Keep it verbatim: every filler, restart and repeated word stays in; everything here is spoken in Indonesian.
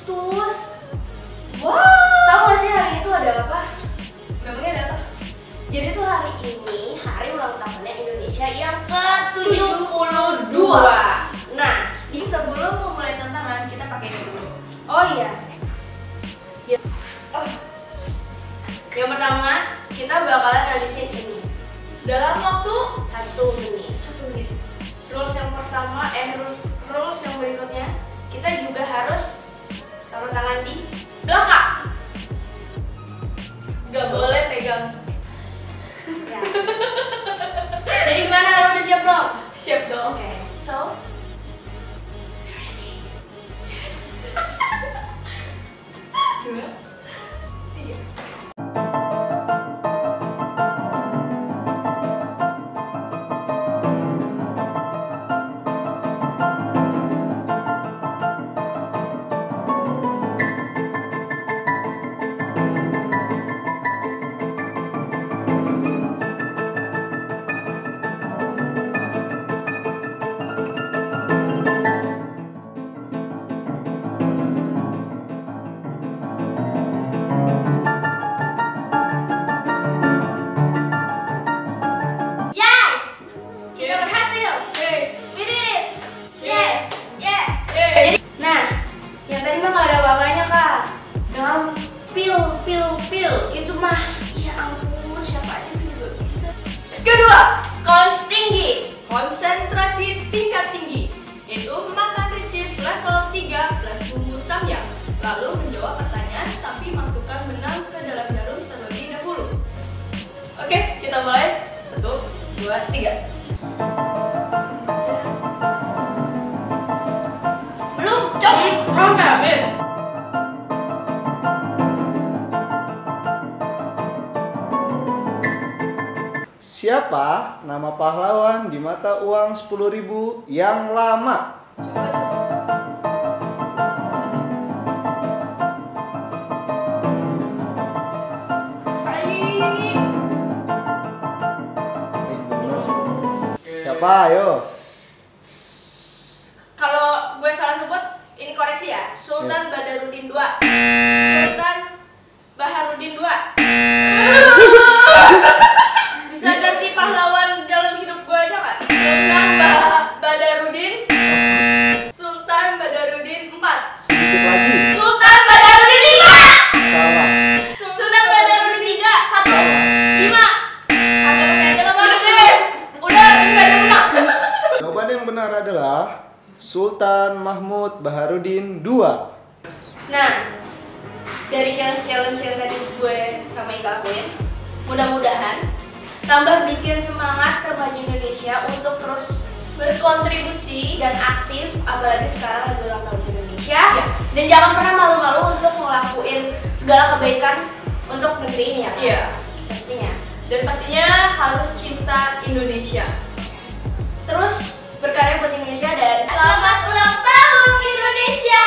Agustus. Wow. Tahu gak sih hari itu ada apa? Memangnya ada apa? Jadi tuh hari ini hari ulang tahunnya Indonesia yang ke tujuh puluh dua. Nah, Di sebelum memulai tantangan kita pakai ini dulu. oh iya. Ya. Oh. Yang pertama kita bakalan ngabisin ini Dalam waktu satu menit. satu menit. Rules yang pertama, eh rules, rules yang berikutnya kita juga harus taruh tangan di belakang. Gak So- boleh pegang. Ya. Jadi gimana, lo udah siap belum? Siap dong. Oke, so Dua, tiga. Yay! Kita berhasil. Hey, We did it. Yeah. Yeah. hey. Jadi, nah, yang tadi mah gak ada apa-apanya, Kak. Dalam pil, pil, pil itu mah, ya ampun, siapa aja tuh juga bisa. Kedua, Cons tinggi. konsentrasi tingkat tinggi, yaitu makan ricis level tiga plus bumbu samyang. Lalu menjawab pertanyaan tapi masukkan benang ke dalam jarum terlebih dahulu. Oke, kita mulai. Satu, dua, tiga. Belum, cok. Belum, Kak. Siapa nama pahlawan di mata uang sepuluh ribu yang lama? Siapa? Ayo. Kalau gue salah sebut, ini koreksi ya. Sultan Badarudin dua. Sultan Baharudin dua. Bisa ganti pahlawan dalam hidup gue aja nggak? Sultan Ba- Badarudin. Sultan Badarudin empat. Sedikit lagi. Sultan Badarudin lima. Salah. Sultan Badarudin tiga. Satu. Salah. Lima. Agak saya aja lah, Bang. Udah deh. Udah, ini gak ada menang. Jawaban yang benar adalah Sultan Mahmud Baharudin kedua. Nah, dari challenge-challenge yang tadi gue sama Ika lakuin, mudah-mudahan tambah bikin semangat remaja Indonesia untuk terus berkontribusi dan aktif, apalagi sekarang lagi ulang tahun Indonesia. Ya. Dan jangan pernah malu-malu untuk ngelakuin segala kebaikan untuk negeri ini ya, Kak? Iya. Pastinya. Dan pastinya harus cinta Indonesia. Terus berkarya buat Indonesia dan Selamat ulang tahun Indonesia.